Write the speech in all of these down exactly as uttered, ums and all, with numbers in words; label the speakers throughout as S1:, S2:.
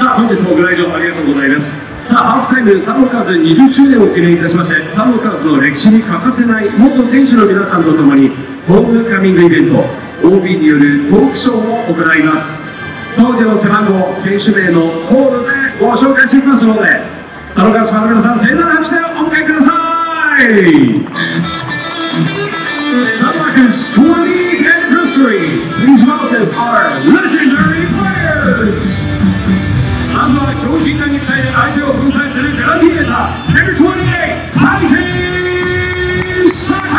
S1: さあ、本日もご来場ありがとうございます。さあ、ハーフタイムサンロッカーズにじゅっしゅうねんを記念いたしまして、サンロッカーズの歴史に欠かせない元選手の皆さんとともに、ホームカミングイベント、オービー によるトークショーを行います。当時の背番号、選手名のコールでご紹介していきますので、サンロッカーズファンの皆さん、盛大な拍手でお迎えください。サンロッカーズ twentieth anniversary, please welcome our legendary players. まずは強靭な肉体で相手を粉砕するグラディエーター、ナンバーにじゅうはち、タイジン・サカ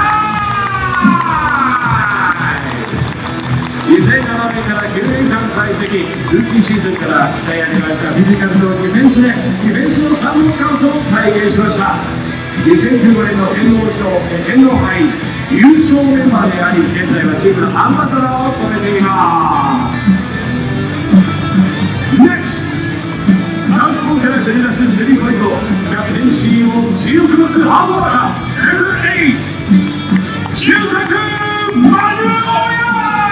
S1: イ。にせんななねんからきゅうねんかん在籍、ルーキーシーズンから鍛え上げられたフィジカルとディフェンスで、ディフェンスのサンロッカーズを体現しました。にせんじゅうごねんの天皇賞、天皇杯優勝メンバーであり、現在はチームのアンバサダーを務めています。NEXT サウスポーから繰り出すスリーポイント、キャプテンシーを強く持つハードワーカー、ナンバーエイト、中作マヌエル・オヤ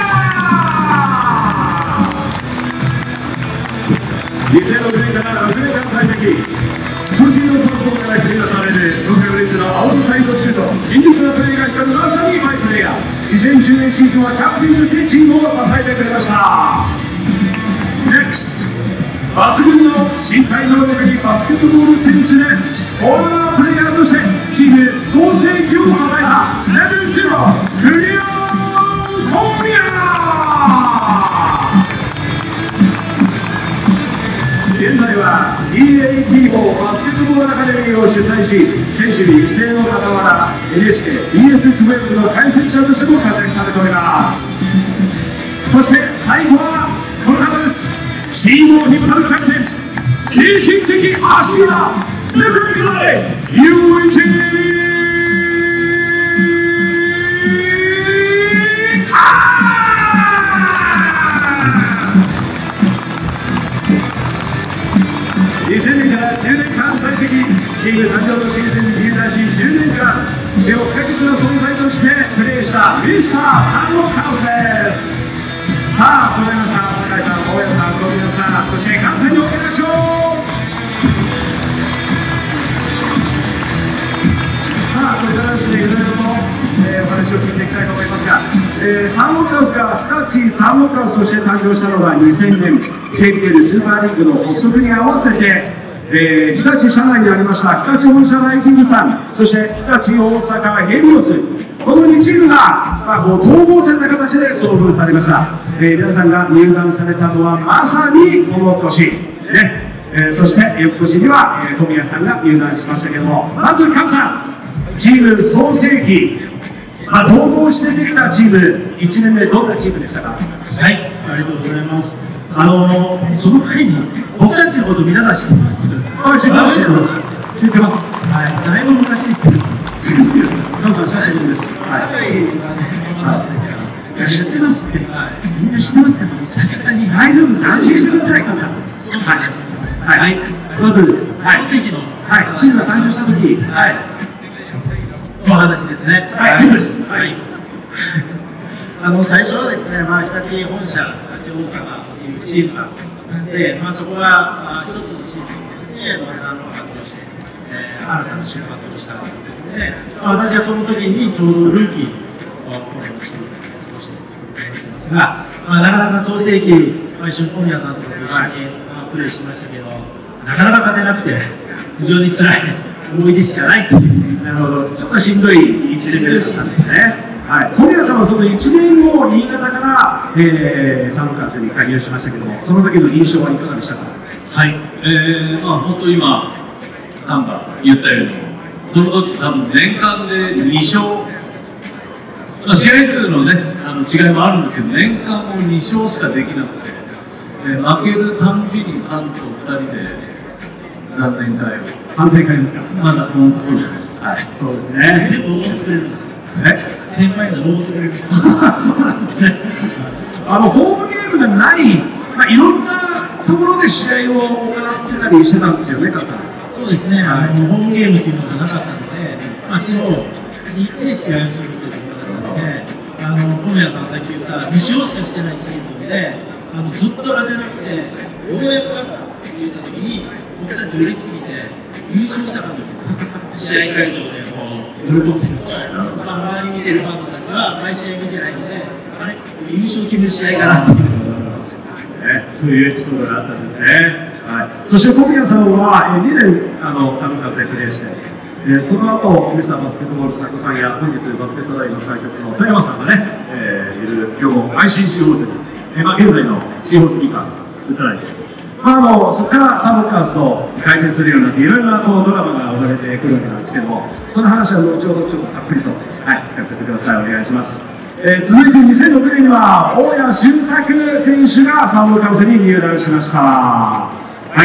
S1: ー。にせんろくねんからろくねんかん在籍、長身のサウスポーから繰り出されるロケブレッジのアウトサイドシュート、筋肉なプレーが光るまさにバイプレーヤー。にせんじゅうねんシーズンはキャプテンとしてチームを支えてくれました。NEXT 抜群の身体能力にバスケットボール選手でオーラープレイヤーとしてチーム創世記を支えたレベルゼロ、クリア小宮。現在は ディーエーティー もバスケットボールアカデミーを主催し、選手育成の傍ら エヌエイチケー ビーエスじゅうに の解説者としても活躍されております。そして最後はこの方です。チームを引っ張るキャプテン、精神的足がレフェリーでユーイチにせんねんからじゅうねんかん在籍、チーム誕生のシーズンに入団しじゅうねんかん、必要不可欠な存在としてプレーしたミスターサンロッカーズです。さあ、揃いました。酒井さん、大家さん、小宮さん、そして関西にお願いしましょう。さあ、これからですね、いろいろと、えー、お話を聞いていきたいと思いますが、えー、サンロッカーズが日立サンロッカーズとして誕生したのがにせんねん、ケーピーエル スーパーリーグの発足に合わせて、えー、日立社内にありました日立本社ライジングさん、そして日立大阪ヘリオス、このにチームが、まあ、こう統合された形で創部されました。えー、皆さんが入団されたのはまさにこの年、ねえー、そして翌年には、えー、小宮さんが入団しましたけども、まず菅さん、チーム創世記、まあ、統合してできたチーム、いちねんめどんなチームでしたか？
S2: はい、ありがとうございます。あのー、その前に僕たちのこと皆さん知ってます？
S1: はい、知ってます。知ってます。
S2: はい、だいぶ昔ですけど。
S1: 皆さん久しぶりです。
S2: はい。
S1: 知ってますって。みんな知ってますけど、久々に大丈夫です。安心してください、菅さん。はい。はい。まず、はい。はい。チームが誕生した時、はい。
S2: お話ですね。
S1: はい。そうです。はい。
S2: あの最初はですね、まあ日立本社、日立大阪というチームがで、まあそこが一つのチームで、まあサンロッカーズとして、えー、新たな出発をしたわけですね。まあ私はその時にちょうどルーキーをこのチームで過ごしていますが、まあなかなか創世記、まあ一緒に小宮さんとかと一緒に、まあ、プレーしましたけど、なかなか勝てなくて非常に辛い思い出しかないという。
S1: なるほど。ちょっとしんどいいちねんめだったんですね。はい、小宮さんはそのいちねんご、新潟から、えー、サンロッカーズに加入しましたけども、その時の印象はいかがでしたか？
S3: はい、えー、まあ本当今、なんか言ったように、その時多分年間でに勝、まあ、試合数のね、あの違いもあるんですけど、年間もに勝しかできなくて、えー、負けるたんびに関東ふたりで残念会を。
S1: 反省会ですか？
S3: まだ本当そうですね。
S1: はい、そうですね。
S2: 全部思ってくれるんですよ。
S1: え
S2: 先輩が思ってくれるんです。
S1: そうなんですね。あのホームゲームがない、まあ、いろんなところで試合を行ってたりしてたんですよね、菅さん。
S2: そうですね、あのホームゲームというのがなかったので、まあ、地方に行って試合をするというところだったので、あの小宮さんさっき言ったに勝しかしてないシーズンで、あのずっと勝てなくて、ようやく勝ったとい言ったときに、僕たち嬉しすぎて、優勝したかのように、試合会場でこう喜んでると、まあ、周り見てるファンのたちは、毎試合見てないので、あれ、優勝決める試合かなっていうふうに思いました。
S1: ね、そういうエピソードがあったんですね。はい、そして小宮さんはにねんあのサムカーズでプレーして、えー、その後ミスターバスケットボール佐古さんや本日バスケット大の解説の富山さんがね、えー、いる今日も愛心シーホーズに、えーまあ、現在のシーホーズにか移られて、まあ、あのそこからサムカーズと対戦するようになっていろいろなこうドラマが生まれてくるわけなんですけども、その話は後ほどちょっとたっぷりと、はい、聞かせてください。お願いします。えー、続いてにせんろくねんには大谷俊作選手がサムカーズに入団しました。はい、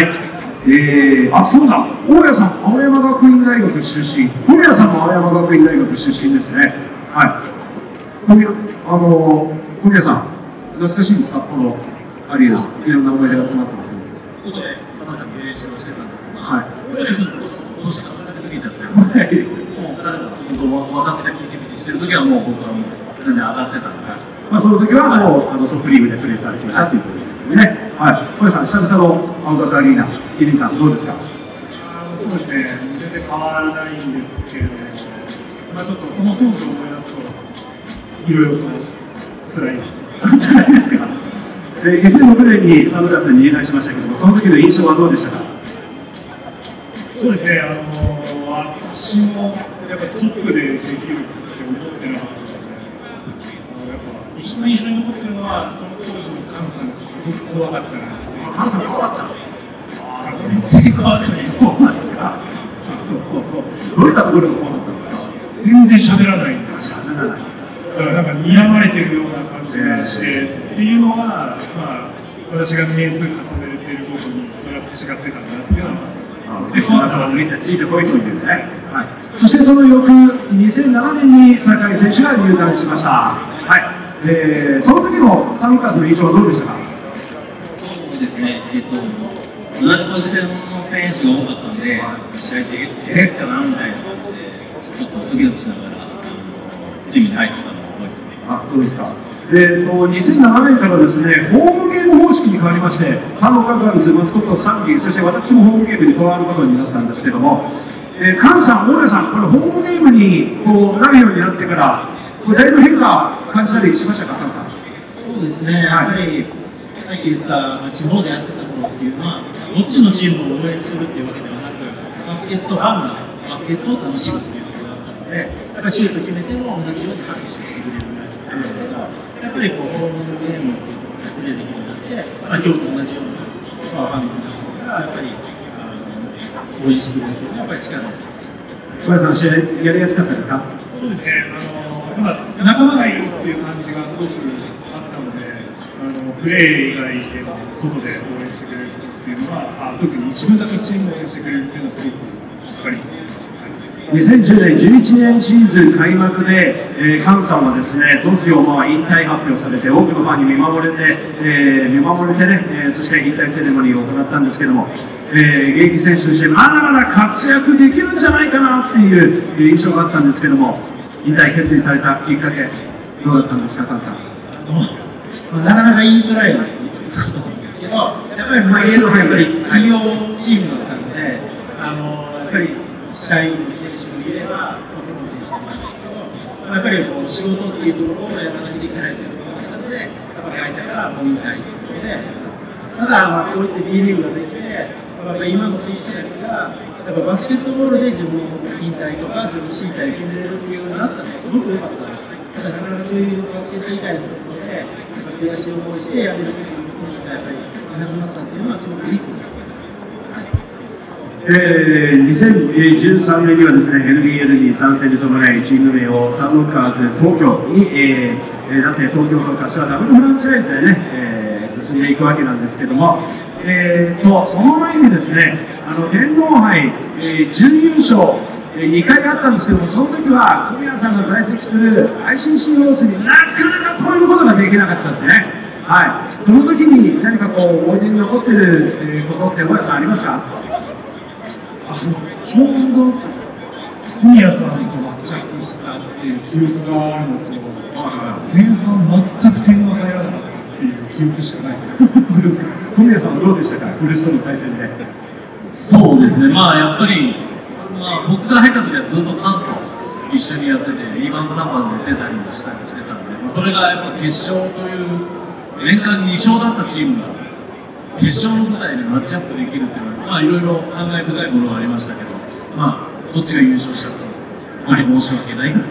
S1: えー、あ、そうだ、大谷さん、青山学院大学出身、小宮さんも青山学院大学出身ですね。はい、小宮、あのー、小宮さん、懐かしいんですか、このアリーナ、いろんな思い出が詰まってますね。
S3: ここで、まさに練習をしてたんですけど、
S1: はい。
S3: 大谷君のことしか分かりすぎちゃって、もう彼が本当若くてピチピチしてる時はもう僕はもう常に上がってたんで、
S1: まあその時はもう、はい、あのトップリーグでプレーされていたということですね。はい、小宮さん、久々の青学アリーナ、いちねんかんどうですか。
S4: そうですね、全然変わらないんですけれども、まあ、ちょっとその当時を思い出すと、いろいろと辛いです。
S1: 辛いですか。でにせんろくねんにサムカーズに入団しましたけども、その時の印象はどうでしたか。
S4: そうですね、あの私もやっぱトップでできるって思ってなかったですね。あのやっぱ一番印象に残ってるのは、その当時の菅さんがすごく怖かったなって。
S1: 菅さん怖かった。
S4: 全然怖かったです。
S1: そうなんですか。どういったところが怖かったんですか。
S4: 全然喋らないんです。
S1: 喋らない。
S4: だからなんか睨まれてるような感じがして、っていうのは、まあ、私が年数重ねているごとにそれは違ってたなっていうのは、
S1: で怖かったらついてこいというね。はい。そしてその翌にせんななねんに酒井選手が入団しました。はい。えー、その時のサムカーズの印象はどうでしたか。
S3: そうですね。えっと同じポジションの選手が多かったんで、試合で出るかなみたいな感じで、ちょっとドキドキしながらチームに入ってたのを覚えてます。
S1: あ、そうですか。えー、とにせんななねんからですね、ホームゲーム方式に変わりまして、サムカーズマスコットサンギー、そして私もホームゲームに加わることになったんですけども、えー、菅さん、大家さん、これ、ホームゲームにこうなるようになってから、これだいぶ変化感じたりしましたか、菅さん。
S2: そうですね、やっぱり、さっき言った、まあ、地方でやってた頃っていうのは、どっちのチームを応援するっていうわけではなく、バスケットファンがバスケットを楽しむということだったので、やっぱシュート決めても同じように拍手してくれるぐらいなんですけど、やっぱりこうホームゲームをプレーできるようになって、まあ、今日と同じようにですね、まあ、ファンの皆さんがやっぱりあの応援してくれるというのはやっぱり力になって
S1: 小林さん、試合やりやすかったですか。
S4: そうですね、あのまあ、仲間がいるっていう感じがすごくあったので、あのプレー以外でも外で応援してくれる人っていうのは、あ特に自分たちのチームを応援してくれるっていうのはすごく助かります。
S1: にせんじゅうねんじゅういちねんシーズン開幕で、えー、菅さんはですね、突如、まあ、引退発表されて、多くのファンに見守れて、えー、見守れてね、えー、そして引退セレモニーを行ったんですけども、えー、現役選手としてまだまだ活躍できるんじゃないかなっていう印象があったんですけども、引退決意されたきっかけ、どうだったんですか、菅さん。
S2: まあ、なかなか言いづらいことなんですけど、やっぱり昔のやっぱり企業チームだったので、あのやっぱり社員の選手もいれば、プロの選手もいるんですけど、やっぱりこう仕事っていうところをやらなきゃいけないというところがあったので、やっぱ会社からもう引退ということで、ただ、まあ、こういって B リーグができて、やっぱ今の選手たちが、やっぱバスケットボールで自分の引退とか、自分の身体を決めれるっていうようになったのがすごく良かったな。だからなかなかそういうバスケット以外のところで、悔しい思いしてやれる選手がやっぱりいなくなったっていうのはすごくいいことだと思います。
S1: えー、にせんじゅうさんねんにはですね、エヌビーエル に参戦に伴い、チーム名をサンロッカーズ東京に、えー、だって東京と柏ダブルフランチャイズでね、えー、進んでいくわけなんですけども、えー、とその前にですね、あの天皇杯、えー、準優勝、えー、にかいあったんですけども、その時は小宮さんが在籍する アイシーシー ロースになかなか超えることができなかったんですね。はい、その時に何かこう思い出に残っている、えー、ことって小宮さんありますか。
S4: あのちょうど小宮さんとマッチアップしたっていう記憶があるのと、前半全く点が入らなかったっていう記憶しかないです。
S1: 小宮さんはどうでしたか、古巣との対戦で。
S3: そうですね、まあやっぱり、まあ、僕が入った時はずっとパンと一緒にやってて、にばん、さんばんで出たりもしたりしてたんで、まあ、それがやっぱ決勝という年間に勝だったチームが決勝の舞台でマッチアップできるっていうのは、まあ、いろいろ感慨深いものがありましたけど、まあ、どっちが優勝したか本当に申し訳ない、はい、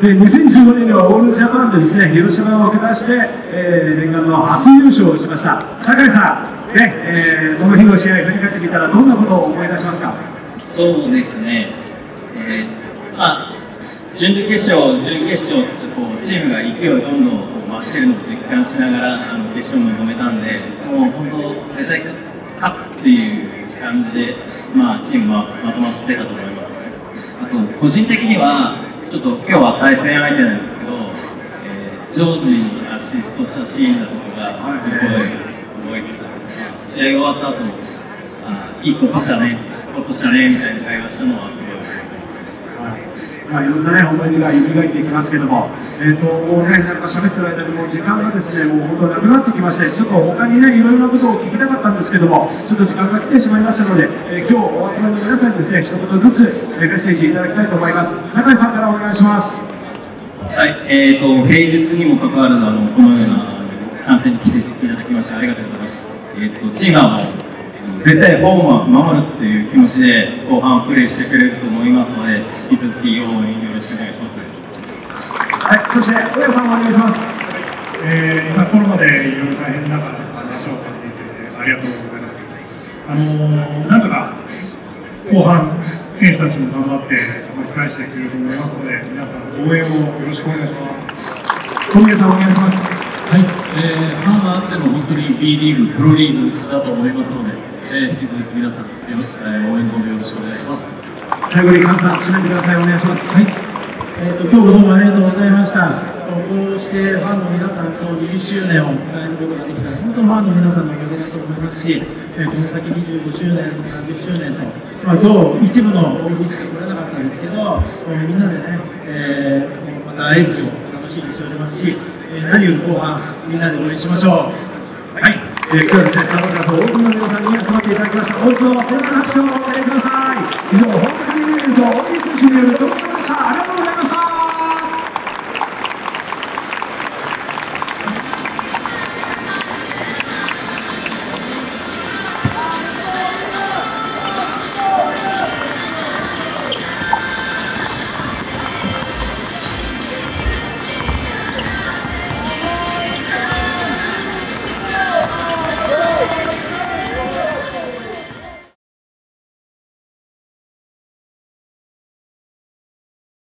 S1: でにせんじゅうごねんにはオールジャパンでですね、広島を下して、えー、念願の初優勝をしました。酒井さん、ねえー、その日の試合振り返ってみたらどんなことを思い出しますか。
S5: そうですね、えーまあ、準々決勝、準決勝とこうチームが勢いをどんどんこう増しているのを実感しながらあの決勝に臨めたんで、もう本当、絶対勝つっていう感じで、まあ、チームはまとまってたと思います。あと個人的にはちょっと今日は対戦相手なんですけど、えー、上手にアシストしたシーンだとかがすごい覚えてた。試合が終わった後もあいい子取ったね、ほっとしたねみたいな会話したのはすごい覚えてます。
S1: まあ、いろんなね、思い出が蘇っていきますけども、えっ、ー、と、もうね、なんか喋ってる間にもう時間がですね、もう本当なくなってきまして、ちょっと他にね、いろいろなことを聞きたかったんですけども、ちょっと時間が来てしまいましたので、えー、今日お集まりの皆さんにですね、一言ずつ、えー、メッセージいただきたいと思います。酒井さんからお願いします。
S5: はい、えーと、平日にもかかわらず、あの、このような観戦に来ていただきまして、ありがとうございます。えーと、チームはもう、絶対ホームは守るっていう気持ちで後半プレーしてくれると思いますので、引き続き応援よろしくお願いします。
S1: はい、そして大家さんもお願いします。
S4: えー、今コロナでいろいろ大変な中話を聞いていてありがとうございます。あのー、なんとか後半選手たちも頑張って巻き返してくれると思いますので、皆さん応援をよろしくお願いします。
S1: 小宮さんお願いします。
S3: はい、えー、ファンがあっても本当に B リーグ、プロリーグだと思いますので、えー、引き続き皆さん、えー、応援の方よろしくお願いします。
S1: 最後に菅さん、締めてください。お願いします。
S2: はい、えーと、今日もどうもありがとうございました。こうしてファンの皆さんとにじゅっしゅうねんを迎えることができた、本当にファンの皆さんのおかげだと思いますし、えー、この先にじゅうごしゅうねん、さんじゅっしゅうねんと、まあ、今日一部の大喜利しか来れなかったんですけど、みんなでね、えー、また会えると楽しみにしておりますし、えー、何より後半みんなで応援しましょう。
S1: はい、えー、今日はですね、サポーターと多くの皆さんに集まっていただきました。もう一度、大きな拍手をお願いください。以上、本当に見ると、大きい選手による動画でした。ありがとうございました。